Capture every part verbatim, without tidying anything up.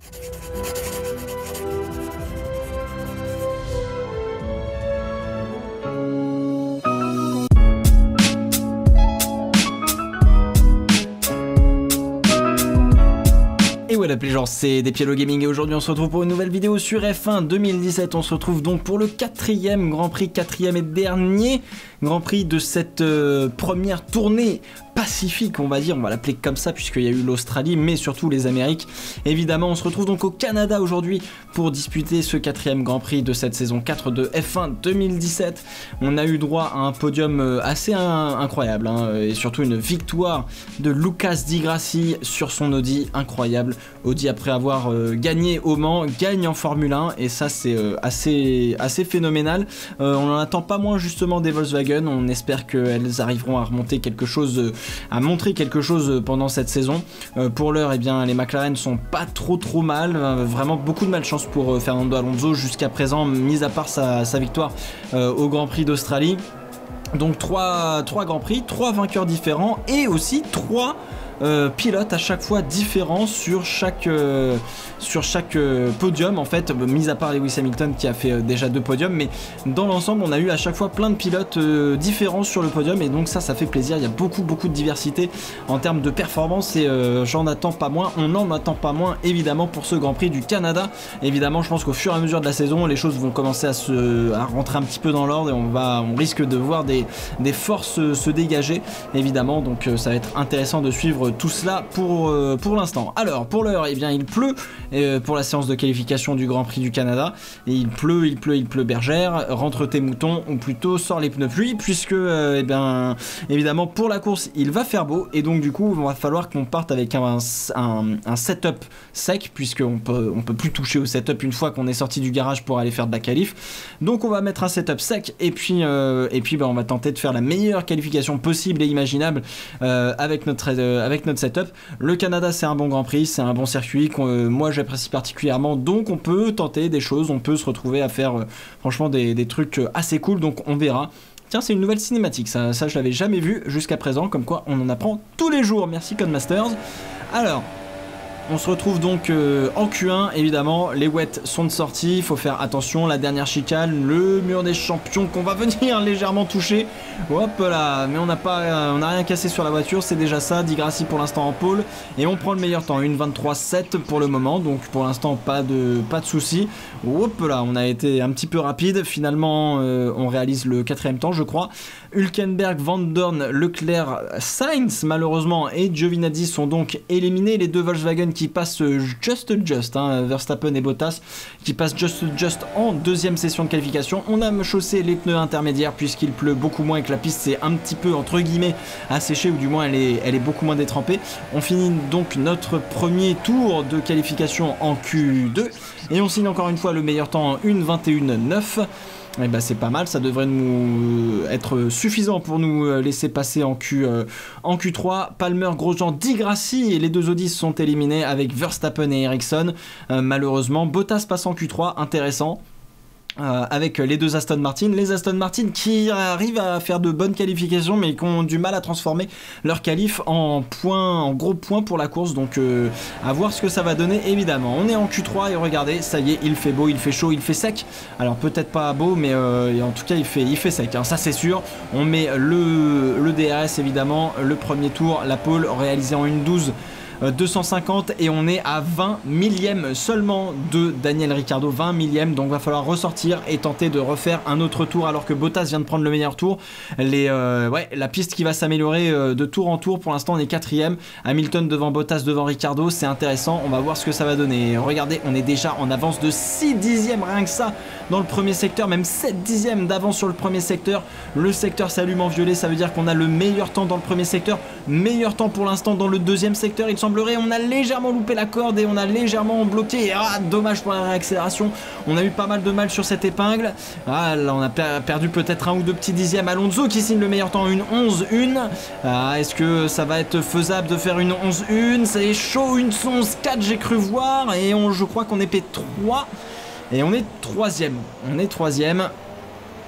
Et ouais la plaisance, c'est Despiello Gaming et aujourd'hui on se retrouve pour une nouvelle vidéo sur F un deux mille dix-sept. On se retrouve donc pour le quatrième Grand Prix, quatrième et dernier Grand Prix de cette euh, première tournée pacifique, on va dire, on va l'appeler comme ça puisqu'il y a eu l'Australie mais surtout les Amériques. Évidemment on se retrouve donc au Canada aujourd'hui pour disputer ce quatrième Grand Prix de cette saison quatre de F un deux mille dix-sept. On a eu droit à un podium assez in incroyable hein, et surtout une victoire de Lucas Di Grassi sur son Audi, incroyable. Audi après avoir euh, gagné au Mans, gagne en Formule un et ça c'est euh, assez, assez phénoménal. Euh, on n'en attend pas moins justement des Volkswagen, on espère qu'elles arriveront à remonter quelque chose, euh, à montrer quelque chose pendant cette saison. Euh, pour l'heure, eh bien les McLaren sont pas trop trop mal, euh, vraiment beaucoup de malchance pour euh, Fernando Alonso jusqu'à présent, mis à part sa, sa victoire euh, au Grand Prix d'Australie. Donc trois, trois Grands Prix, trois vainqueurs différents et aussi trois Euh, pilotes à chaque fois différents sur chaque, euh, sur chaque euh, podium en fait, mis à part Lewis Hamilton qui a fait euh, déjà deux podiums, mais dans l'ensemble on a eu à chaque fois plein de pilotes euh, différents sur le podium et donc ça ça fait plaisir. Il y a beaucoup beaucoup de diversité en termes de performance et euh, j'en attends pas moins, on n'en attend pas moins évidemment pour ce Grand Prix du Canada. Évidemment je pense qu'au fur et à mesure de la saison les choses vont commencer à, se, à rentrer un petit peu dans l'ordre et on, va, on risque de voir des, des forces se dégager évidemment, donc euh, ça va être intéressant de suivre tout cela pour, euh, pour l'instant. Alors pour l'heure, eh bien il pleut euh, pour la séance de qualification du Grand Prix du Canada et il pleut, il pleut, il pleut bergère, rentre tes moutons ou plutôt sort les pneus pluie puisque euh, eh bien évidemment pour la course il va faire beau et donc du coup il va falloir qu'on parte avec un, un, un setup sec puisqu'on peut, on peut plus toucher au setup une fois qu'on est sorti du garage pour aller faire de la qualif. Donc on va mettre un setup sec et puis, euh, et puis ben, on va tenter de faire la meilleure qualification possible et imaginable euh, avec notre euh, avec notre setup. Le Canada c'est un bon Grand Prix, c'est un bon circuit que euh, moi j'apprécie particulièrement, donc on peut tenter des choses, on peut se retrouver à faire euh, franchement des, des trucs assez cool, donc on verra. Tiens, c'est une nouvelle cinématique, ça, ça je l'avais jamais vu jusqu'à présent, comme quoi on en apprend tous les jours, merci Codemasters. Alors on se retrouve donc euh, en Q un, évidemment, les wets sont de sortie, il faut faire attention, la dernière chicane, le mur des champions qu'on va venir légèrement toucher, hop là, mais on n'a pas, euh, on n'a rien cassé sur la voiture, c'est déjà ça. Di Grassi pour l'instant en pôle, et on prend le meilleur temps, une vingt-trois sept pour le moment, donc pour l'instant pas de, pas de soucis. Hop là, on a été un petit peu rapide, finalement euh, on réalise le quatrième temps je crois. Hülkenberg, Van Dorn, Leclerc, Sainz malheureusement et Giovinazzi sont donc éliminés, les deux Volkswagen qui passent just just, hein, Verstappen et Bottas qui passent just just en deuxième session de qualification. On a chaussé les pneus intermédiaires puisqu'il pleut beaucoup moins et que la piste c'est un petit peu entre guillemets asséchée, ou du moins elle est, elle est beaucoup moins détrempée. On finit donc notre premier tour de qualification en Q deux et on signe encore une fois le meilleur temps en une vingt et un neuf. Et bah c'est pas mal, ça devrait nous être suffisant pour nous laisser passer en, Q, euh, en Q trois. Palmer, Grosjean, Di Grassi et les deux Audis sont éliminés avec Verstappen et Ericsson. Euh, malheureusement, Bottas passe en Q trois, intéressant. Euh, avec les deux Aston Martin, les Aston Martin qui arrivent à faire de bonnes qualifications mais qui ont du mal à transformer leur qualif en points, en gros points pour la course, donc euh, à voir ce que ça va donner évidemment. On est en Q trois et regardez, ça y est, il fait beau, il fait chaud, il fait sec, alors peut-être pas beau mais euh, en tout cas il fait, il fait sec, hein, ça c'est sûr. On met le, le D R S évidemment, le premier tour, la pole réalisée en une douze deux cent cinquante et on est à vingt millièmes seulement de Daniel Ricciardo, vingt millièmes, donc va falloir ressortir et tenter de refaire un autre tour alors que Bottas vient de prendre le meilleur tour. Les, euh, ouais, la piste qui va s'améliorer euh, de tour en tour, pour l'instant on est quatrième, Hamilton devant Bottas devant Ricciardo, c'est intéressant, on va voir ce que ça va donner. Regardez, on est déjà en avance de six dixièmes rien que ça dans le premier secteur, même sept dixièmes d'avance sur le premier secteur. Le secteur s'allume en violet, ça veut dire qu'on a le meilleur temps dans le premier secteur, meilleur temps pour l'instant dans le deuxième secteur, il semblerait. On a légèrement loupé la corde et on a légèrement bloqué. Ah, dommage pour la réaccélération. On a eu pas mal de mal sur cette épingle. Ah, là, on a per perdu peut-être un ou deux petits dixièmes. Alonso qui signe le meilleur temps, une onze un. Ah, est-ce que ça va être faisable de faire une onze un? C'est chaud, une onze quatre, j'ai cru voir. Et on, je crois qu'on est P trois. Et on est troisième. On est troisième.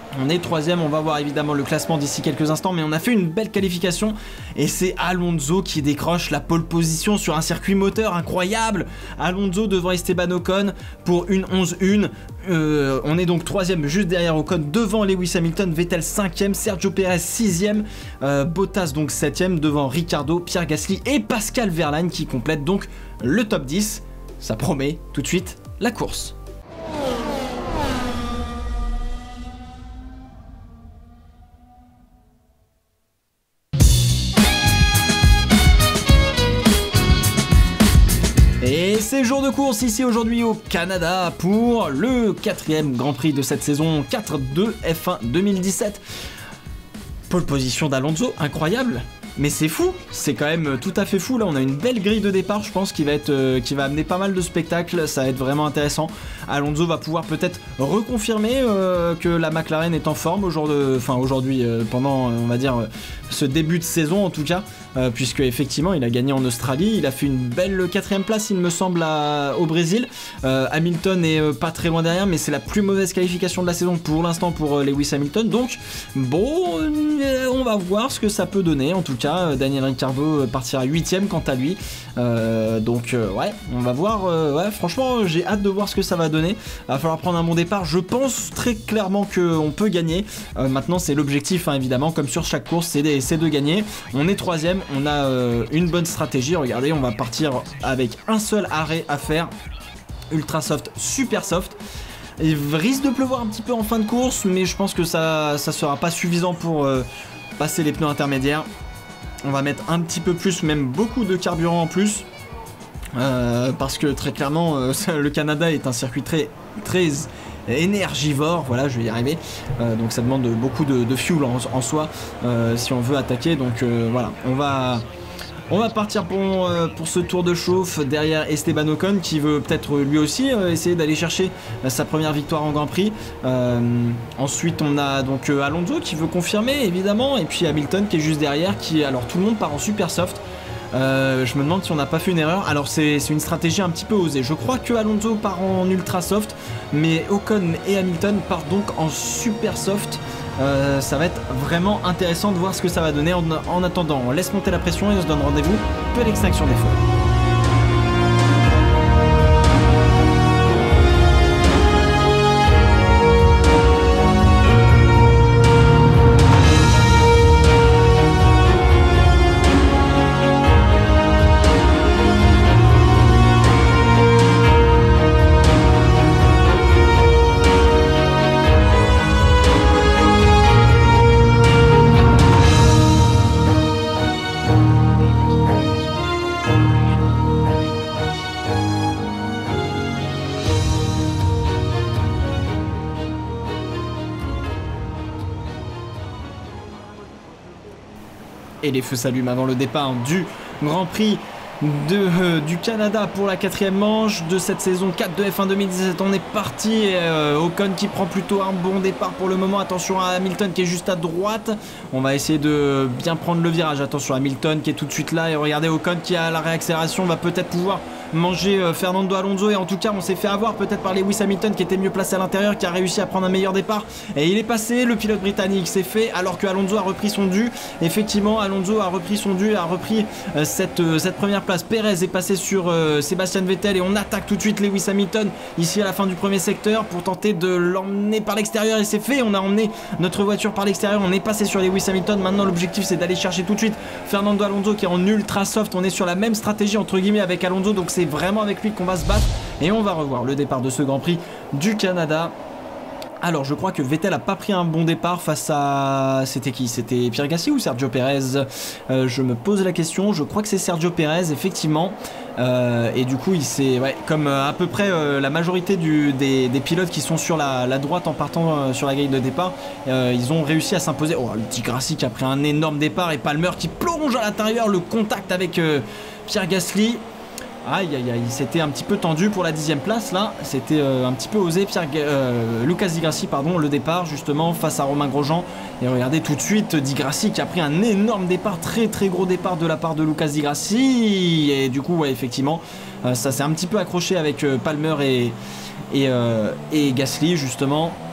On est troisième, on va voir évidemment le classement d'ici quelques instants, mais on a fait une belle qualification et c'est Alonso qui décroche la pole position sur un circuit moteur incroyable. Alonso devant Esteban Ocon pour une onze un. Euh, on est donc troisième juste derrière Ocon, devant Lewis Hamilton, Vettel cinquième, Sergio Perez sixième, euh, Bottas donc septième, devant Ricciardo, Pierre Gasly et Pascal Wehrlein qui complètent donc le top dix. Ça promet tout de suite la course. Et c'est jour de course ici aujourd'hui au Canada pour le quatrième Grand Prix de cette saison quatre de F un deux mille dix-sept. Pole position d'Alonso, incroyable. Mais c'est fou, c'est quand même tout à fait fou. Là, on a une belle grille de départ, je pense, qui va être, euh, qui va amener pas mal de spectacles. Ça va être vraiment intéressant. Alonso va pouvoir peut-être reconfirmer euh, que la McLaren est en forme aujourd'hui, enfin aujourd'hui, euh, pendant, on va dire, euh, ce début de saison en tout cas, euh, puisque effectivement, il a gagné en Australie. Il a fait une belle quatrième place, il me semble, à, au Brésil. Euh, Hamilton est euh, pas très loin derrière, mais c'est la plus mauvaise qualification de la saison pour l'instant pour euh, Lewis Hamilton. Donc, bon, euh, on va voir ce que ça peut donner. En tout cas, Daniel Ricciardo partira huitième quant à lui, euh, donc euh, ouais, on va voir, euh, ouais, franchement j'ai hâte de voir ce que ça va donner. Il va falloir prendre un bon départ, je pense très clairement qu'on peut gagner. Euh, maintenant c'est l'objectif, hein, évidemment, comme sur chaque course, c'est de gagner. On est troisième, on a euh, une bonne stratégie, regardez, on va partir avec un seul arrêt à faire, ultra soft, super soft. Il risque de pleuvoir un petit peu en fin de course, mais je pense que ça, ça sera pas suffisant pour euh, passer les pneus intermédiaires. On va mettre un petit peu plus, même beaucoup de carburant en plus, euh, parce que très clairement euh, le Canada est un circuit très, très énergivore, voilà, je vais y arriver, euh, donc ça demande beaucoup de, de fuel en, en soi euh, si on veut attaquer, donc euh, voilà, on va... On va partir pour, euh, pour ce tour de chauffe derrière Esteban Ocon qui veut peut-être lui aussi euh, essayer d'aller chercher euh, sa première victoire en Grand Prix. Euh, ensuite on a donc euh, Alonso qui veut confirmer évidemment, et puis Hamilton qui est juste derrière, qui, alors tout le monde part en super soft. Euh, je me demande si on n'a pas fait une erreur. Alors c'est une stratégie un petit peu osée. Je crois que Alonso part en ultra soft, mais Ocon et Hamilton partent donc en super soft. Euh, ça va être vraiment intéressant de voir ce que ça va donner. En, en attendant, on laisse monter la pression et on se donne rendez-vous pour l'extinction des feux. Et les feux s'allument avant le départ du Grand Prix de, euh, du Canada pour la quatrième manche de cette saison quatre de F un deux mille dix-sept. On est parti, euh, Ocon qui prend plutôt un bon départ pour le moment. Attention à Hamilton qui est juste à droite. On va essayer de bien prendre le virage. Attention à Hamilton qui est tout de suite là. Et regardez Ocon qui a la réaccélération, va peut-être pouvoir manger euh, Fernando Alonso. Et en tout cas on s'est fait avoir peut-être par Lewis Hamilton qui était mieux placé à l'intérieur, qui a réussi à prendre un meilleur départ. Et il est passé, le pilote britannique s'est fait, alors que Alonso a repris son dû. Effectivement Alonso a repris son dû, a repris euh, cette, euh, cette première place. Perez est passé sur euh, Sébastien Vettel et on attaque tout de suite Lewis Hamilton ici à la fin du premier secteur pour tenter de l'emmener par l'extérieur, et c'est fait. On a emmené notre voiture par l'extérieur, on est passé sur Lewis Hamilton. Maintenant l'objectif c'est d'aller chercher tout de suite Fernando Alonso qui est en ultra soft. On est sur la même stratégie entre guillemets avec Alonso, donc c'est vraiment avec lui qu'on va se battre, et on va revoir le départ de ce Grand Prix du Canada. Alors je crois que Vettel a pas pris un bon départ face à... C'était qui? C'était Pierre Gasly ou Sergio Perez? euh, Je me pose la question, je crois que c'est Sergio Perez effectivement. Euh, et du coup il s'est, ouais, comme euh, à peu près euh, la majorité du, des, des pilotes qui sont sur la, la droite en partant euh, sur la grille de départ, euh, ils ont réussi à s'imposer. Oh, le petit Grassi qui a pris un énorme départ, et Palmer qui plonge à l'intérieur, le contact avec euh, Pierre Gasly. Aïe aïe aïe, c'était un petit peu tendu pour la dixième place là, c'était euh, un petit peu osé. Pierre, euh, Lucas Di Grassi, pardon, le départ justement face à Romain Grosjean. Et regardez tout de suite Di Grassi qui a pris un énorme départ, très très gros départ de la part de Lucas Di Grassi. Et du coup ouais, effectivement euh, ça s'est un petit peu accroché avec euh, Palmer et, et, euh, et Gasly justement.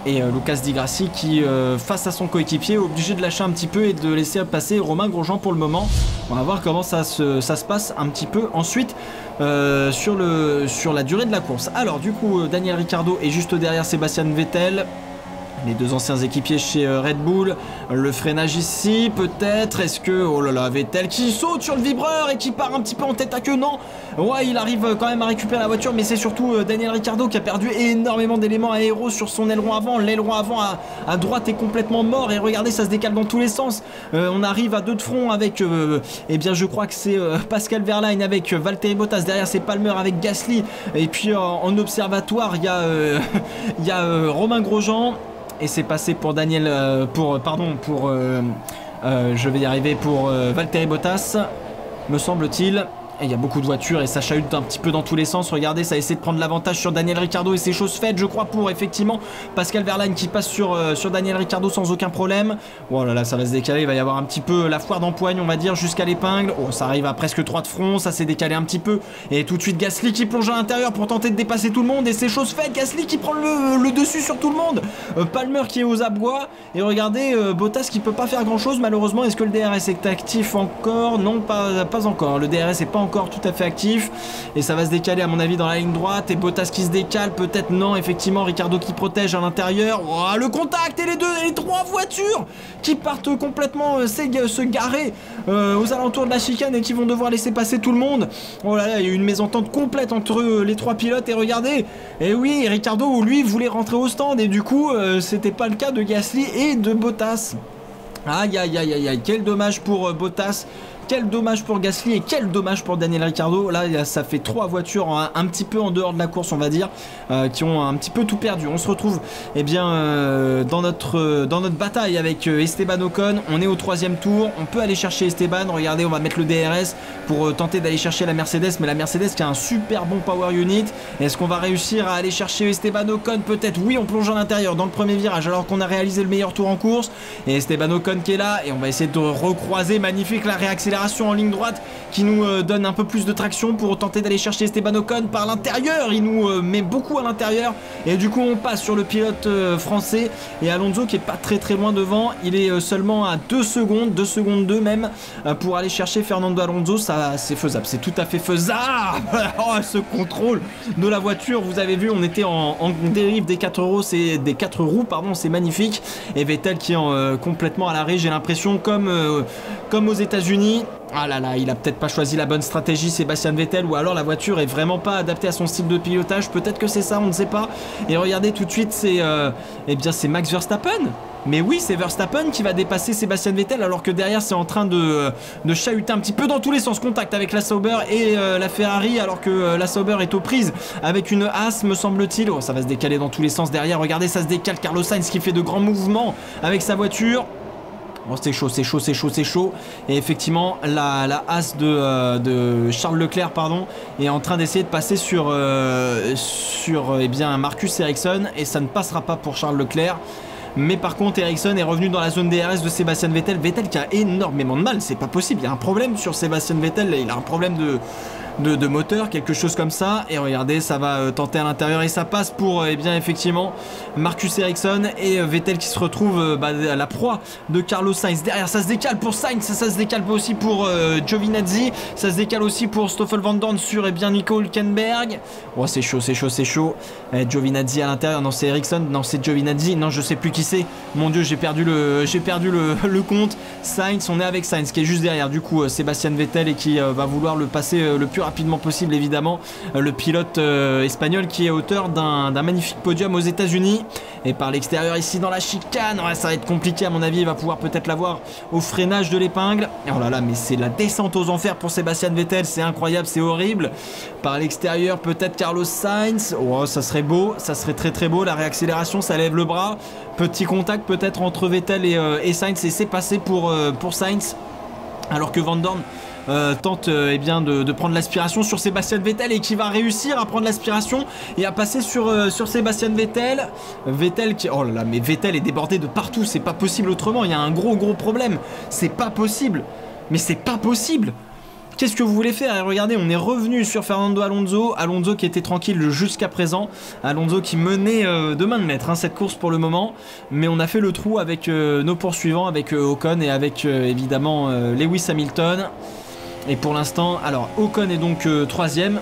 Et euh, Lucas Di Grassi qui, euh, face à son coéquipier, est obligé de lâcher un petit peu et de laisser passer Romain Grosjean pour le moment. On va voir comment ça se, ça se passe un petit peu ensuite euh, sur, le, sur la durée de la course. Alors du coup, Daniel Ricciardo est juste derrière Sébastien Vettel. Les deux anciens équipiers chez Red Bull. Le freinage ici, peut-être. Est-ce que... Oh là là, Vettel qui saute sur le vibreur et qui part un petit peu en tête à queue. Non. Ouais, il arrive quand même à récupérer la voiture, mais c'est surtout Daniel Ricciardo qui a perdu énormément d'éléments aéros sur son aileron avant. L'aileron avant à, à droite est complètement mort. Et regardez, ça se décale dans tous les sens. Euh, on arrive à deux de front avec... Euh, eh bien, je crois que c'est euh, Pascal Wehrlein avec Valtteri Bottas. Derrière, c'est Palmer avec Gasly. Et puis, euh, en observatoire, il y a, euh, il y a euh, Romain Grosjean. Et c'est passé pour Daniel, euh, pour, pardon, pour, euh, euh, je vais y arriver, pour euh, Valtteri Bottas, me semble-t-il. Et il y a beaucoup de voitures et ça chahute un petit peu dans tous les sens. Regardez, ça essaie de prendre l'avantage sur Daniel Ricciardo et c'est chose faite, je crois, pour effectivement Pascal Wehrlein qui passe sur, euh, sur Daniel Ricciardo sans aucun problème. Oh là là, ça va se décaler, il va y avoir un petit peu la foire d'empoigne, on va dire, jusqu'à l'épingle. Oh, ça arrive à presque trois de front, ça s'est décalé un petit peu. Et tout de suite, Gasly qui plonge à l'intérieur pour tenter de dépasser tout le monde et c'est chose faite. Gasly qui prend le, le dessus sur tout le monde. Euh, Palmer qui est aux abois. Et regardez, euh, Bottas qui peut pas faire grand chose, malheureusement. Est-ce que le D R S est actif encore? Non, pas, pas encore. Le D R S est pas encore tout à fait actif et ça va se décaler à mon avis dans la ligne droite et Bottas qui se décale, peut-être non, effectivement Ricciardo qui protège à l'intérieur. Oh, le contact et les deux et les trois voitures qui partent complètement euh, se garer euh, aux alentours de la chicane et qui vont devoir laisser passer tout le monde. Oh là là, il y a eu une mésentente complète entre euh, les trois pilotes et regardez, et oui, Ricciardo lui voulait rentrer au stand et du coup euh, c'était pas le cas de Gasly et de Bottas. Aïe aïe aïe aïe aïe, quel dommage pour euh, Bottas. Quel dommage pour Gasly et quel dommage pour Daniel Ricciardo. Là, ça fait trois voitures un, un petit peu en dehors de la course, on va dire, euh, qui ont un petit peu tout perdu. On se retrouve eh bien, euh, dans, notre, euh, dans notre bataille avec euh, Esteban Ocon. On est au troisième tour. On peut aller chercher Esteban. Regardez, on va mettre le D R S pour euh, tenter d'aller chercher la Mercedes. Mais la Mercedes qui a un super bon power unit. Est-ce qu'on va réussir à aller chercher Esteban Ocon? Peut-être. Oui, on plonge à l'intérieur dans le premier virage alors qu'on a réalisé le meilleur tour en course. Et Esteban Ocon qui est là. Et on va essayer de recroiser. Magnifique la réaccélération en ligne droite qui nous euh, donne un peu plus de traction pour tenter d'aller chercher Esteban Ocon par l'intérieur. Il nous euh, met beaucoup à l'intérieur et du coup on passe sur le pilote euh, français et Alonso qui est pas très très loin devant. Il est euh, seulement à deux secondes, deux secondes deux même euh, pour aller chercher Fernando Alonso. Ça c'est faisable, c'est tout à fait faisable. Oh, ce contrôle de la voiture, vous avez vu, on était en, en dérive des quatre roues, c'est des quatre roues pardon, c'est magnifique. Et Vettel qui est en, euh, complètement à l'arrêt, j'ai l'impression comme, euh, comme aux États-Unis. Ah là là, il a peut-être pas choisi la bonne stratégie Sébastien Vettel, ou alors la voiture est vraiment pas adaptée à son style de pilotage, peut-être que c'est ça, on ne sait pas. Et regardez tout de suite, c'est euh, eh bien c'est Max Verstappen. Mais oui, c'est Verstappen qui va dépasser Sébastien Vettel alors que derrière c'est en train de, de chahuter un petit peu dans tous les sens. Contact avec la Sauber et euh, la Ferrari alors que euh, la Sauber est aux prises avec une Haas me semble-t-il. Oh, ça va se décaler dans tous les sens derrière, regardez ça se décale. Carlos Sainz qui fait de grands mouvements avec sa voiture. Oh, c'est chaud, c'est chaud, c'est chaud, c'est chaud. Et effectivement, la, la Haas de, euh, de Charles Leclerc pardon, est en train d'essayer de passer sur, euh, sur eh bien, Marcus Ericsson. Et ça ne passera pas pour Charles Leclerc. Mais par contre, Ericsson est revenu dans la zone D R S de Sébastien Vettel. Vettel qui a énormément de mal, c'est pas possible. Il y a un problème sur Sébastien Vettel, il a un problème de... De, de moteur, quelque chose comme ça. Et regardez, ça va euh, tenter à l'intérieur et ça passe pour, euh, eh bien effectivement, Marcus Ericsson et euh, Vettel qui se retrouve euh, bah, à la proie de Carlos Sainz. Derrière, ça se décale pour Sainz, ça, ça se décale aussi pour euh, Giovinazzi, ça se décale aussi pour Stoffel Van Dorn sur eh bien Nico Hülkenberg. Oh, c'est chaud, c'est chaud, c'est chaud. Eh, Giovinazzi à l'intérieur, non c'est Ericsson, non c'est Giovinazzi, non je sais plus qui c'est. Mon Dieu, j'ai perdu le, j'ai perdu le, le compte. Sainz, on est avec Sainz qui est juste derrière du coup euh, Sébastien Vettel et qui euh, va vouloir le passer euh, le plus rapidement possible évidemment, le pilote euh, espagnol qui est auteur d'un magnifique podium aux États-Unis. Et par l'extérieur ici dans la chicane, ouais, ça va être compliqué à mon avis, il va pouvoir peut-être l'avoir au freinage de l'épingle. Oh là là, mais c'est la descente aux enfers pour Sébastien Vettel, c'est incroyable, c'est horrible. Par l'extérieur peut-être Carlos Sainz, oh ça serait beau, ça serait très très beau, la réaccélération ça lève le bras, petit contact peut-être entre Vettel et, euh, et Sainz et c'est passé pour, euh, pour Sainz alors que Van Dorn Euh, tente euh, eh bien de, de prendre l'aspiration sur Sébastien Vettel et qui va réussir à prendre l'aspiration et à passer sur, euh, sur Sébastien Vettel. Vettel qui... Oh là là, mais Vettel est débordé de partout, c'est pas possible autrement, il y a un gros gros problème, c'est pas possible, mais c'est pas possible. qu'est-ce que vous voulez faire? Et regardez, on est revenu sur Fernando Alonso, Alonso qui était tranquille jusqu'à présent, Alonso qui menait euh, de main de maître hein, cette course pour le moment, mais on a fait le trou avec euh, nos poursuivants, avec euh, Ocon et avec euh, évidemment euh, Lewis Hamilton. Et pour l'instant, alors Ocon est donc euh, troisième.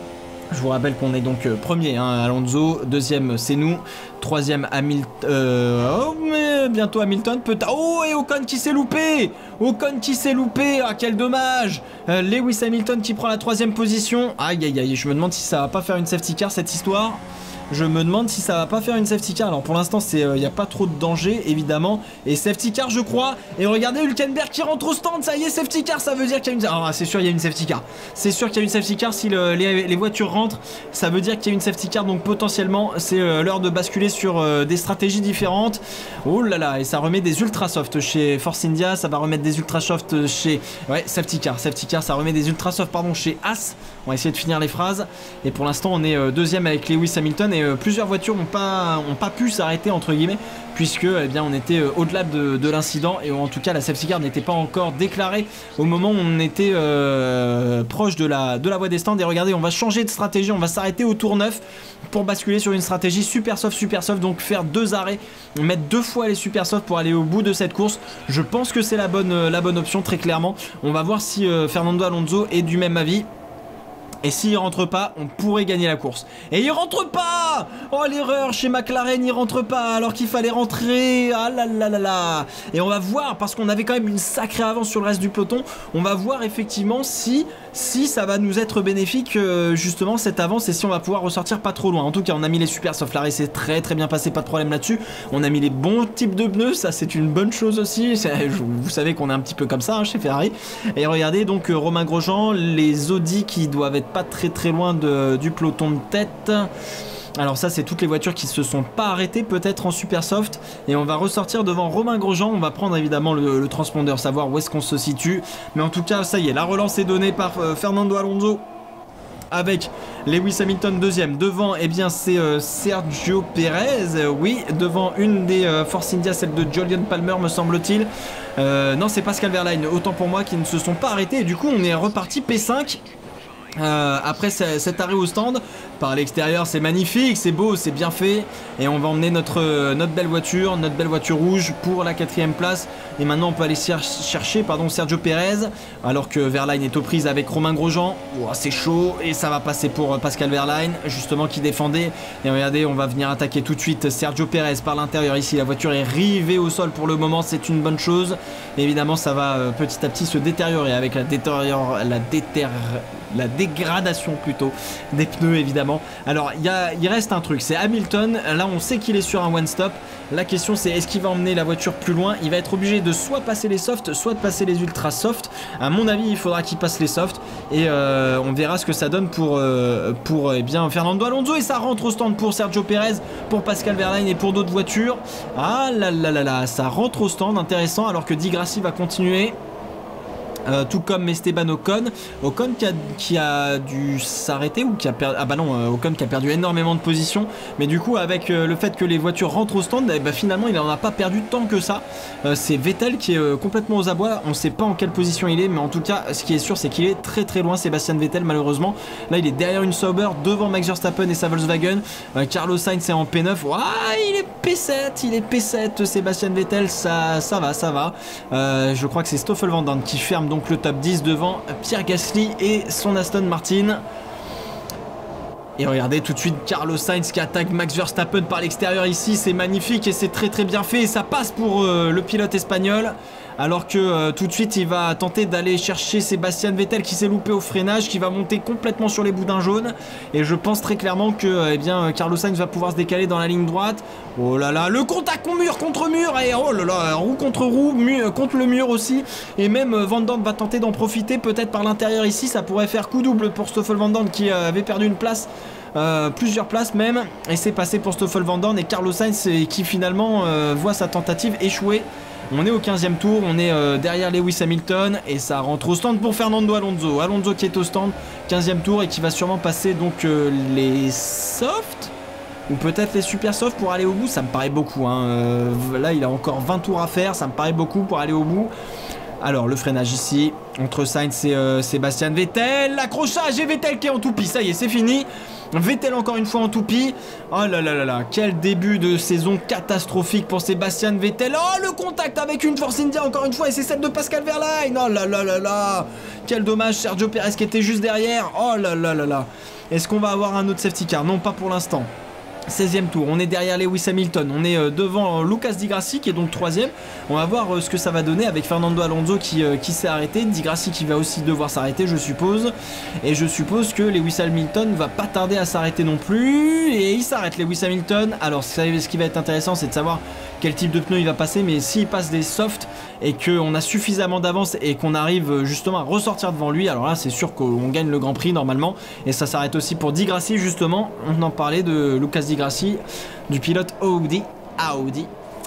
Je vous rappelle qu'on est donc euh, premier, hein, Alonso, deuxième c'est nous, troisième Hamilton, euh, oh mais bientôt Hamilton, peut oh et Ocon qui s'est loupé, Ocon qui s'est loupé, ah quel dommage, euh, Lewis Hamilton qui prend la troisième position, aïe aïe aïe, je me demande si ça va pas faire une safety car cette histoire. Je me demande si ça va pas faire une safety car. Alors pour l'instant il n'y a pas trop de danger évidemment. Et safety car je crois. Et regardez Hülkenberg qui rentre au stand. Ça y est safety car, ça veut dire qu'il y a une... Ah c'est sûr il y a une safety car. C'est sûr qu'il y a une safety car si le, les, les voitures rentrent. Ça veut dire qu'il y a une safety car. Donc potentiellement c'est euh, l'heure de basculer sur euh, des stratégies différentes. Oh là là. Et ça remet des ultra soft chez Force India. Ça va remettre des ultra soft chez... Ouais safety car. Safety car ça remet des ultra soft pardon chez As. On va essayer de finir les phrases. Et pour l'instant on est euh, deuxième avec Lewis Hamilton. Et euh, plusieurs voitures n'ont pas, ont pas pu s'arrêter entre guillemets puisque eh bien, on était euh, au-delà de, de l'incident et en tout cas la safety car n'était pas encore déclarée au moment où on était euh, proche de la, de la voie des stands. Et regardez on va changer de stratégie, on va s'arrêter au tour neuf pour basculer sur une stratégie super soft super soft, donc faire deux arrêts, mettre deux fois les super soft pour aller au bout de cette course. Je pense que c'est la bonne, euh, la bonne option très clairement. On va voir si euh, Fernando Alonso est du même avis. Et s'il rentre pas, on pourrait gagner la course. Et il rentre pas! Oh l'erreur chez McLaren, il rentre pas alors qu'il fallait rentrer. Ah là là là là. Et on va voir, parce qu'on avait quand même une sacrée avance sur le reste du peloton, on va voir effectivement si, si ça va nous être bénéfique euh, justement cette avance et si on va pouvoir ressortir pas trop loin. En tout cas on a mis les super soft, l'arrêt s'est très très bien passé, pas de problème là-dessus. On a mis les bons types de pneus, ça c'est une bonne chose aussi. Vous savez qu'on est un petit peu comme ça hein, chez Ferrari. Et regardez donc euh, Romain Grosjean, les Audi qui doivent être pas très très loin de, du peloton de tête. Alors ça c'est toutes les voitures qui se sont pas arrêtées peut-être en super soft. Et on va ressortir devant Romain Grosjean. On va prendre évidemment le, le transpondeur, savoir où est-ce qu'on se situe. Mais en tout cas ça y est, la relance est donnée par euh, Fernando Alonso avec Lewis Hamilton deuxième. Devant eh bien c'est euh, Sergio Pérez, euh, oui, devant une des euh, Force India, celle de Jolyon Palmer me semble-t-il. Euh, non c'est Pascal Wehrlein, autant pour moi, qui ne se sont pas arrêtés. Et du coup on est reparti P cinq. Euh, après cet arrêt au stand par l'extérieur, c'est magnifique, c'est beau, c'est bien fait. Et on va emmener notre, notre belle voiture, notre belle voiture rouge pour la quatrième place. Et maintenant on peut aller chercher pardon, Sergio Pérez, alors que Wehrlein est aux prises avec Romain Grosjean. Oh, c'est chaud et ça va passer pour Pascal Wehrlein justement qui défendait. Et regardez, on va venir attaquer tout de suite Sergio Pérez par l'intérieur ici. La voiture est rivée au sol pour le moment, c'est une bonne chose. Et évidemment ça va euh, petit à petit se détériorer avec la détérior... la déter... la dégradation plutôt des pneus évidemment. Alors y a, il reste un truc, c'est Hamilton. Là on sait qu'il est sur un one stop. La question c'est est-ce qu'il va emmener la voiture plus loin? Il va être obligé de soit passer les softs, soit de passer les ultra soft. À mon avis il faudra qu'il passe les softs. Et euh, on verra ce que ça donne pour, euh, pour eh bien, Fernando Alonso. Et ça rentre au stand pour Sergio Pérez, pour Pascal Wehrlein et pour d'autres voitures. Ah là là là là, ça rentre au stand, intéressant, alors que Di Grassi va continuer. Euh, tout comme Esteban Ocon, Ocon qui a, qui a dû s'arrêter ou qui a perdu, ah bah non, euh, Ocon qui a perdu énormément de positions, mais du coup avec euh, le fait que les voitures rentrent au stand, eh bah, finalement il n'en a pas perdu tant que ça. Euh, c'est Vettel qui est euh, complètement aux abois, on ne sait pas en quelle position il est, mais en tout cas ce qui est sûr c'est qu'il est très très loin, Sébastien Vettel malheureusement. Là il est derrière une Sauber, devant Max Verstappen et sa Volkswagen. euh, Carlos Sainz est en P neuf, ouah, il est P sept, il est P sept Sébastien Vettel, ça, ça va, ça va. Euh, je crois que c'est Stoffel Van Dorn qui ferme donc le top dix devant Pierre Gasly et son Aston Martin. Et regardez tout de suite Carlos Sainz qui attaque Max Verstappen par l'extérieur ici, c'est magnifique et c'est très très bien fait et ça passe pour euh, le pilote espagnol. Alors que euh, tout de suite il va tenter d'aller chercher Sébastien Vettel qui s'est loupé au freinage, qui va monter complètement sur les boudins jaunes. Et je pense très clairement que euh, eh bien, Carlos Sainz va pouvoir se décaler dans la ligne droite. Oh là là, le contact mur contre mur, et oh là là, roue contre roue, mur, contre le mur aussi. Et même euh, Van Dorn va tenter d'en profiter peut-être par l'intérieur ici, ça pourrait faire coup double pour Stoffel Van Dorn qui euh, avait perdu une place. Euh, plusieurs places même, et c'est passé pour Stoffel Van Dorn et Carlos Sainz qui finalement euh, voit sa tentative échouer. On est au quinzième tour, on est euh, derrière Lewis Hamilton et ça rentre au stand pour Fernando Alonso. Alonso qui est au stand, quinzième tour et qui va sûrement passer donc euh, les softs ou peut-être les super softs pour aller au bout. Ça me paraît beaucoup, hein. euh, là il a encore vingt tours à faire, ça me paraît beaucoup pour aller au bout. Alors le freinage ici, entre Sainz et euh, Sébastien Vettel. L'accrochage et Vettel qui est en toupie. Ça y est, c'est fini. Vettel encore une fois en toupie. Oh là là là là, quel début de saison catastrophique pour Sébastien Vettel. Oh, le contact avec une Force India encore une fois, et c'est celle de Pascal Wehrlein. Oh là là là là, quel dommage, Sergio Pérez qui était juste derrière. Oh là là là là. Est-ce qu'on va avoir un autre safety car? Non, pas pour l'instant. seizième tour, on est derrière Lewis Hamilton, on est euh, devant euh, Lucas Di Grassi qui est donc troisième. On va voir euh, ce que ça va donner avec Fernando Alonso qui, euh, qui s'est arrêté, Di Grassi qui va aussi devoir s'arrêter je suppose. Et je suppose que Lewis Hamilton va pas tarder à s'arrêter non plus. Et il s'arrête Lewis Hamilton. Alors ce qui va être intéressant c'est de savoir quel type de pneu il va passer, mais s'il passe des softs et qu'on a suffisamment d'avance et qu'on arrive justement à ressortir devant lui, alors là c'est sûr qu'on gagne le Grand Prix normalement. Et ça s'arrête aussi pour Di Grassi justement, on en parlait de Lucas Di Grassi, du pilote Audi. Audi.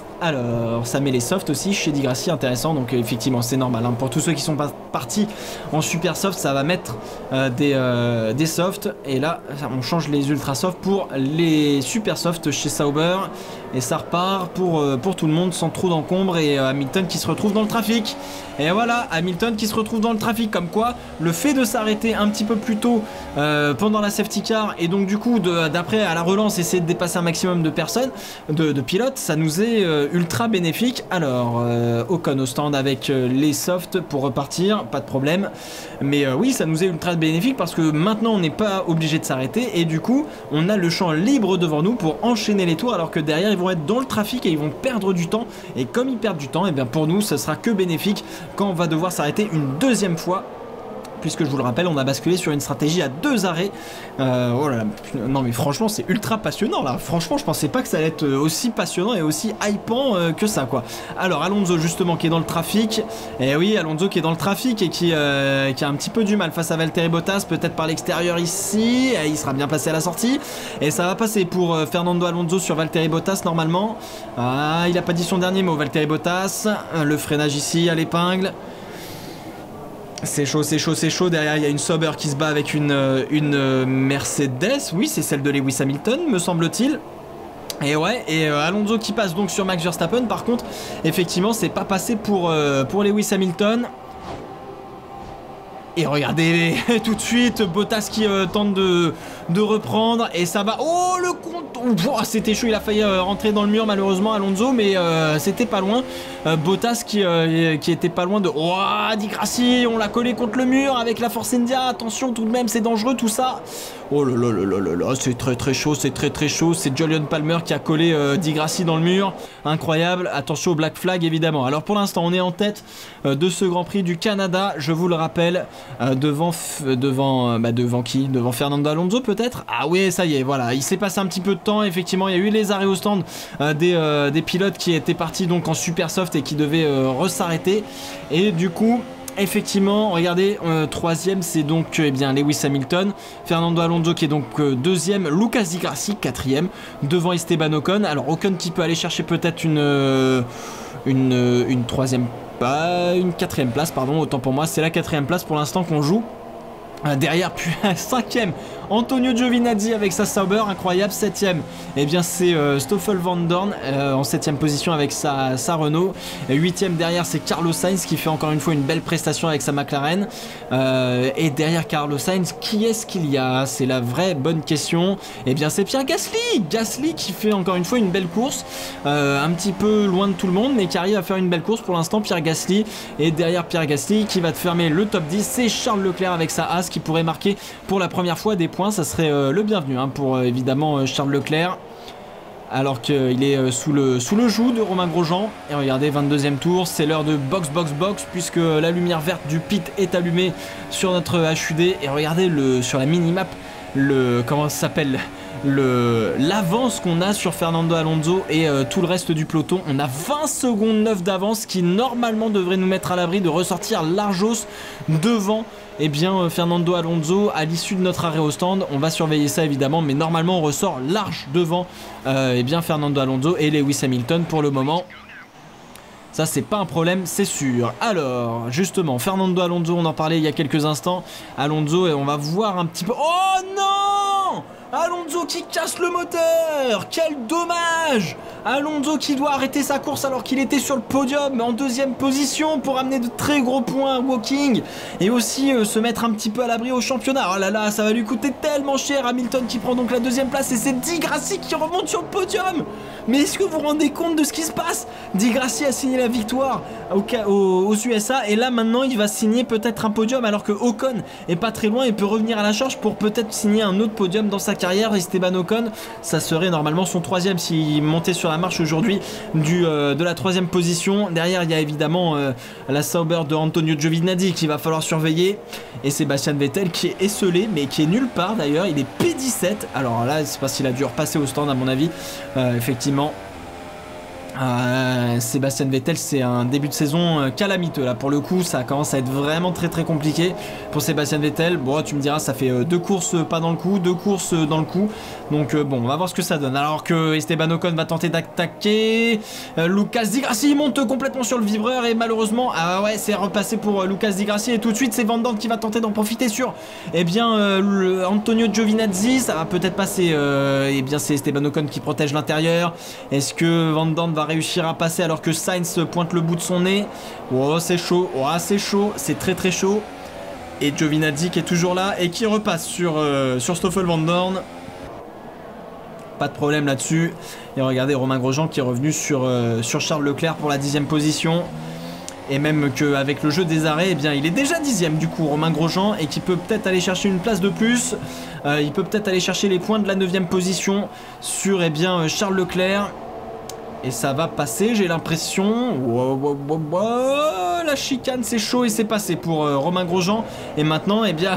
Alors ça met les softs aussi chez Di Grassi, intéressant, donc euh, effectivement c'est normal hein. Pour tous ceux qui sont pas partis en super soft ça va mettre euh, des, euh, des softs, et là on change les ultra soft pour les super soft chez Sauber, et ça repart pour, euh, pour tout le monde sans trop d'encombre. Et euh, Hamilton qui se retrouve dans le trafic, et voilà Hamilton qui se retrouve dans le trafic, comme quoi le fait de s'arrêter un petit peu plus tôt euh, pendant la safety car, et donc du coup d'après à la relance essayer de dépasser un maximum de personnes, de, de pilotes, ça nous est euh, ultra bénéfique. Alors euh, Ocon au stand avec euh, les softs pour repartir, pas de problème, mais euh, oui ça nous est ultra bénéfique parce que maintenant on n'est pas obligé de s'arrêter, et du coup on a le champ libre devant nous pour enchaîner les tours, alors que derrière ils vont être dans le trafic et ils vont perdre du temps, et comme ils perdent du temps, et bien pour nous ce sera que bénéfique quand on va devoir s'arrêter une deuxième fois, puisque je vous le rappelle on a basculé sur une stratégie à deux arrêts. euh, oh là là, non mais franchement c'est ultra passionnant là, franchement je pensais pas que ça allait être aussi passionnant et aussi hypant euh, que ça quoi. Alors Alonso justement qui est dans le trafic, et oui Alonso qui est dans le trafic et qui, euh, qui a un petit peu du mal face à Valtteri Bottas, peut-être par l'extérieur ici, et il sera bien placé à la sortie, et ça va passer pour euh, Fernando Alonso sur Valtteri Bottas normalement. Ah, il a pas dit son dernier mot Valtteri Bottas, le freinage ici à l'épingle. C'est chaud, c'est chaud, c'est chaud. Derrière, il y a une Sauber qui se bat avec une, une Mercedes. Oui, c'est celle de Lewis Hamilton, me semble-t-il. Et ouais, et euh, Alonso qui passe donc sur Max Verstappen. Par contre, effectivement, c'est pas passé pour, euh, pour Lewis Hamilton. Et regardez tout de suite Bottas qui euh, tente de, de reprendre, et ça va. Oh le compte, oh, c'était chaud, il a failli euh, rentrer dans le mur malheureusement Alonso, mais euh, c'était pas loin. euh, Bottas qui, euh, qui était pas loin de. Oh Di Grassi, on l'a collé contre le mur avec la Force India, attention tout de même, c'est dangereux tout ça. Oh là là là là là là, c'est très très chaud, c'est très très chaud. C'est Julian Palmer qui a collé euh, Di Grassi dans le mur, incroyable. Attention au black flag évidemment. Alors pour l'instant on est en tête euh, de ce Grand Prix du Canada, je vous le rappelle. Euh, devant devant euh, bah devant qui devant Fernando Alonso peut-être. Ah oui ça y est, voilà, il s'est passé un petit peu de temps, effectivement il y a eu les arrêts au stand euh, des, euh, des pilotes qui étaient partis donc en super soft et qui devaient euh, re-s'arrêter, et du coup effectivement regardez, euh, troisième c'est donc euh, eh bien Lewis Hamilton, Fernando Alonso qui est donc euh, deuxième, Lucas Di Grassi quatrième devant Esteban Ocon. Alors Ocon qui peut aller chercher peut-être une euh, une, euh, une troisième, pas une quatrième place pardon, autant pour moi, c'est la quatrième place pour l'instant qu'on joue. Euh, derrière, puis cinquième Antonio Giovinazzi avec sa Sauber, incroyable. Septième, et eh bien c'est euh, Stoffel Van Dorn euh, en septième position avec sa, sa Renault. Et huitième derrière c'est Carlos Sainz qui fait encore une fois une belle prestation avec sa McLaren. Euh, et derrière Carlos Sainz, qui est-ce qu'il y a? C'est la vraie bonne question. Et eh bien c'est Pierre Gasly, Gasly qui fait encore une fois une belle course, euh, un petit peu loin de tout le monde, mais qui arrive à faire une belle course pour l'instant, Pierre Gasly. Et derrière Pierre Gasly qui va te fermer le top dix, c'est Charles Leclerc avec sa Haas qui pourrait marquer pour la première fois des points. Ça serait euh, le bienvenu hein, pour euh, évidemment euh, Charles Leclerc, alors qu'il est euh, sous, le, sous le joug de Romain Grosjean. Et regardez, vingt-deuxième tour, c'est l'heure de box box box, puisque la lumière verte du pit est allumée sur notre H U D. Et regardez le, sur la minimap le comment ça s'appelle le l'avance qu'on a sur Fernando Alonso et euh, tout le reste du peloton. On a vingt secondes neuf d'avance, qui normalement devrait nous mettre à l'abri de ressortir largos devant eh bien euh, Fernando Alonso à l'issue de notre arrêt au stand. On va surveiller ça évidemment, mais normalement on ressort large devant euh, eh bien Fernando Alonso et Lewis Hamilton pour le moment. Ça c'est pas un problème, c'est sûr. Alors justement Fernando Alonso, on en parlait il y a quelques instants. Alonso, et on va voir un petit peu. Oh non! Alonso qui casse le moteur. Quel dommage. Alonso qui doit arrêter sa course alors qu'il était sur le podium en deuxième position pour amener de très gros points à Woking et aussi euh, se mettre un petit peu à l'abri au championnat. Oh là là, ça va lui coûter tellement cher. Hamilton qui prend donc la deuxième place et c'est Di Grassi qui remonte sur le podium. Mais est-ce que vous vous rendez compte de ce qui se passe? Di Grassi a signé la victoire au, au, aux U S A et là maintenant il va signer peut-être un podium alors que Ocon est pas très loin et peut revenir à la charge pour peut-être signer un autre podium dans sa carrière. Esteban Ocon, ça serait normalement son troisième s'il montait sur la marche aujourd'hui du euh, de la troisième position. Derrière il y a évidemment euh, la Sauber de Antonio Giovinazzi qu'il va falloir surveiller et Sébastien Vettel qui est esselé mais qui est nulle part d'ailleurs. Il est P dix-sept. Alors là c'est parce qu'il a dû repasser au stand à mon avis. Euh, effectivement Euh, Sébastien Vettel, c'est un début de saison euh, calamiteux là pour le coup, ça commence à être vraiment très très compliqué pour Sébastien Vettel. Bon, tu me diras, ça fait euh, deux courses euh, pas dans le coup, deux courses euh, dans le coup, donc euh, bon, on va voir ce que ça donne. Alors que Esteban Ocon va tenter d'attaquer, euh, Lucas Di Grassi monte complètement sur le vibreur et malheureusement, ah ouais, c'est repassé pour euh, Lucas Di Grassi et tout de suite c'est Van Dorn qui va tenter d'en profiter sur, eh bien, euh, le Antonio Giovinazzi, ça va peut-être passer, euh, eh bien c'est Esteban Ocon qui protège l'intérieur. Est-ce que Van Dorn va réussir à passer alors que Sainz pointe le bout de son nez? Oh c'est chaud, oh c'est chaud, c'est très très chaud. Et Giovinazzi qui est toujours là et qui repasse sur, euh, sur Stoffel Van Dorn. Pas de problème là-dessus. Et regardez Romain Grosjean qui est revenu sur, euh, sur Charles Leclerc pour la dixième position. Et même qu'avec le jeu des arrêts, eh bien, il est déjà dixième du coup Romain Grosjean et qui peut peut-être aller chercher une place de plus. Euh, il peut peut-être aller chercher les points de la neuvième position sur eh bien, Charles Leclerc. Et ça va passer, j'ai l'impression. Wow, wow, wow, wow, la chicane, c'est chaud et c'est passé pour euh, Romain Grosjean. Et maintenant, eh bien,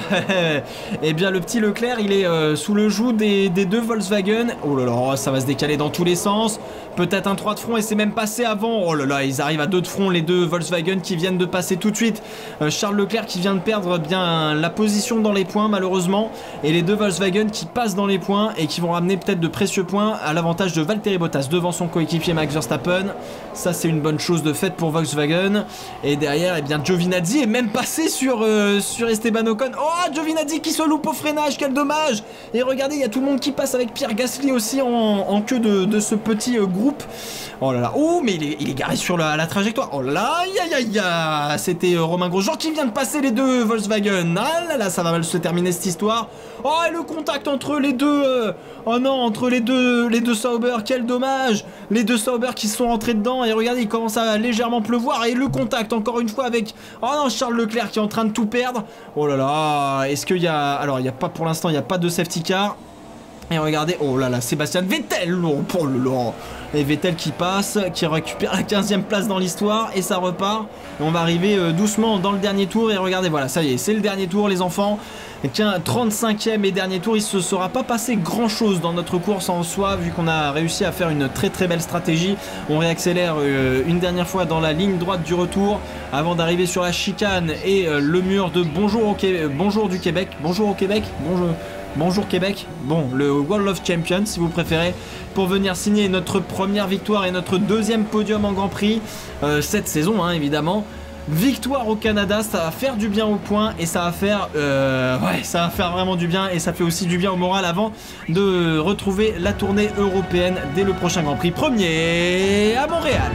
eh bien, le petit Leclerc, il est euh, sous le joug des, des deux Volkswagen. Oh là là, ça va se décaler dans tous les sens. Peut-être un trois de front et c'est même passé avant. Oh là là, ils arrivent à deux de front, les deux Volkswagen qui viennent de passer tout de suite. Euh, Charles Leclerc qui vient de perdre bien la position dans les points, malheureusement. Et les deux Volkswagen qui passent dans les points et qui vont ramener peut-être de précieux points à l'avantage de Valtteri Bottas devant son coéquipier Max Verstappen. Ça c'est une bonne chose de fait pour Volkswagen. Et derrière, eh bien, Giovinazzi est même passé sur, euh, sur Esteban Ocon. Oh, Giovinazzi qui se loupe au freinage, quel dommage. Et regardez, il y a tout le monde qui passe avec Pierre Gasly aussi en, en queue de, de ce petit euh, groupe. Oh là là, oh mais il est, il est garé sur la, la trajectoire. Oh là là, aïe aïe aïe. C'était euh, Romain Grosjean qui vient de passer les deux Volkswagen. Ah là là, ça va mal se terminer cette histoire. Oh, et le contact entre les deux euh, oh non, entre les deux les deux Sauber, quel dommage. Les deux Sauber qui sont rentrés dedans et regardez, il commence à légèrement pleuvoir et le contact encore une fois avec oh non, Charles Leclerc qui est en train de tout perdre. Oh là là, est-ce qu'il y a alors il n'y a pas pour l'instant, il n'y a pas de safety car. Et regardez, oh là là, Sébastien Vettel, oh, oh là là. Et Vettel qui passe, qui récupère la quinzième place dans l'histoire et ça repart. Et on va arriver euh, doucement dans le dernier tour et regardez, voilà, ça y est, c'est le dernier tour les enfants. Et tiens, trente-cinquième et dernier tour, il ne se sera pas passé grand chose dans notre course en soi vu qu'on a réussi à faire une très très belle stratégie. On réaccélère euh, une dernière fois dans la ligne droite du retour avant d'arriver sur la chicane et euh, le mur de bonjour, au Québec, bonjour du Québec, bonjour au Québec, bonjour. Bonjour Québec, bon, le World of Champions si vous préférez, pour venir signer notre première victoire et notre deuxième podium en Grand Prix euh, cette saison, hein, évidemment. Victoire au Canada, ça va faire du bien au point et ça va faire, euh, ouais, ça va faire vraiment du bien et ça fait aussi du bien au moral avant de retrouver la tournée européenne dès le prochain Grand Prix, premier à Montréal.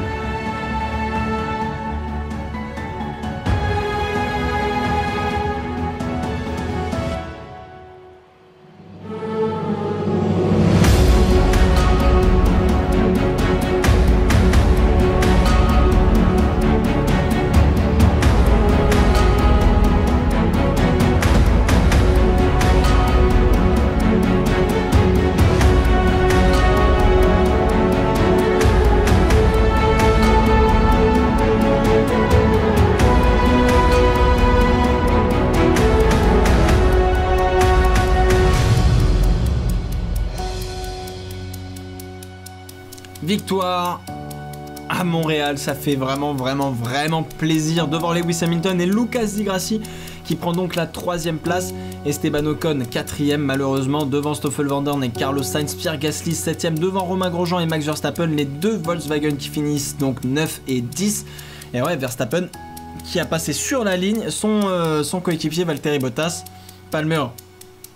Victoire à Montréal, ça fait vraiment vraiment vraiment plaisir de voir Lewis Hamilton et Lucas Di Grassi qui prend donc la troisième place. Esteban Ocon quatrième malheureusement devant Stoffel Van Dorn et Carlos Sainz. Pierre Gasly septième devant Romain Grosjean et Max Verstappen, les deux Volkswagen qui finissent donc neuf et dix. Et ouais, Verstappen qui a passé sur la ligne son, euh, son coéquipier Valtteri Bottas. Palmer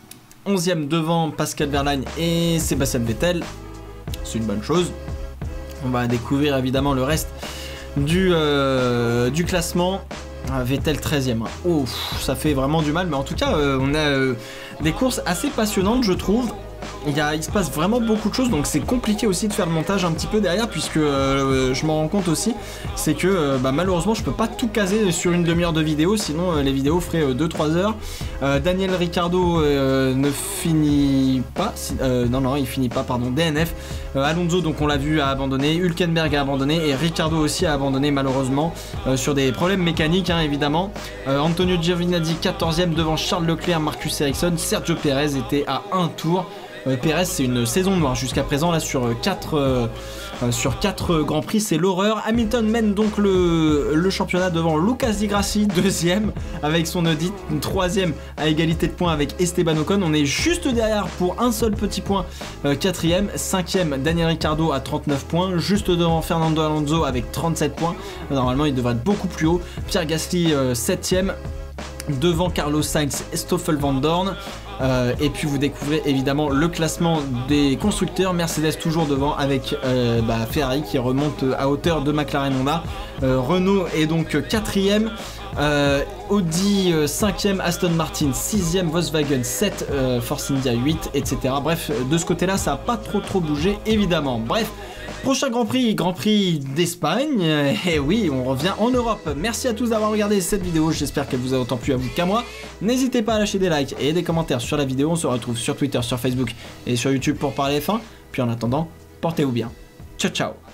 onzième devant Pascal Wehrlein et Sébastien Vettel. C'est une bonne chose. On va découvrir évidemment le reste du, euh, du classement. Vettel treizième. Oh, ça fait vraiment du mal, mais en tout cas, euh, on a euh, des courses assez passionnantes, je trouve. Il, y a, il se passe vraiment beaucoup de choses, donc c'est compliqué aussi de faire le montage un petit peu derrière, puisque euh, je m'en rends compte aussi, c'est que euh, bah, malheureusement je peux pas tout caser sur une demi-heure de vidéo, sinon euh, les vidéos feraient euh, deux trois heures. Euh, Daniel Ricciardo euh, ne finit pas, euh, non non il finit pas, pardon, D N F. Euh, Alonso, donc on l'a vu, a abandonné, Hülkenberg a abandonné, et Ricciardo aussi a abandonné malheureusement, euh, sur des problèmes mécaniques hein, évidemment. Euh, Antonio Giovinazzi quatorzième devant Charles Leclerc, Marcus Ericsson, Sergio Perez était à un tour. Euh, Perez, c'est une saison noire jusqu'à présent là sur quatre euh, euh, sur quatre Grands Prix, c'est l'horreur. Hamilton mène donc le, le championnat devant Lucas Di Grassi, deuxième avec son audit, troisième à égalité de points avec Esteban Ocon. On est juste derrière pour un seul petit point, euh, quatrième, cinquième Daniel Ricciardo à trente-neuf points, juste devant Fernando Alonso avec trente-sept points. Normalement il devrait être beaucoup plus haut. Pierre Gasly euh, septième devant Carlos Sainz et Stoffel Van Dorn. Euh, et puis vous découvrez évidemment le classement des constructeurs. Mercedes toujours devant avec euh, bah, Ferrari qui remonte à hauteur de McLaren Honda. euh, Renault est donc quatrième, euh, Audi euh, cinquième, Aston Martin sixième, Volkswagen sept, euh, Force India huit, et cetera. Bref, de ce côté là ça n'a pas trop trop bougé évidemment. Bref, prochain Grand Prix, Grand Prix d'Espagne, et oui, on revient en Europe. Merci à tous d'avoir regardé cette vidéo, j'espère qu'elle vous a autant plu à vous qu'à moi. N'hésitez pas à lâcher des likes et des commentaires sur la vidéo, on se retrouve sur Twitter, sur Facebook et sur YouTube pour parler F un. Puis en attendant, portez-vous bien. Ciao ciao.